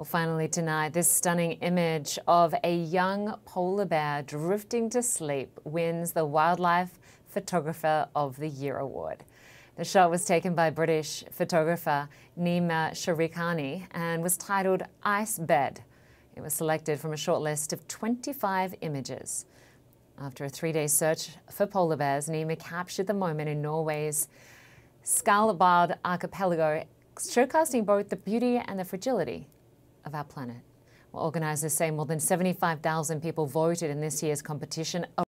Well, finally tonight, this stunning image of a young polar bear drifting to sleep wins the Wildlife Photographer of the Year award. The shot was taken by British photographer Neema Sharikani and was titled Ice Bed. It was selected from a short list of 25 images. After a 3-day search for polar bears, Neema captured the moment in Norway's Scalabard Archipelago, showcasing both the beauty and the fragility of our planet. Well, organisers say more than 75,000 people voted in this year's competition.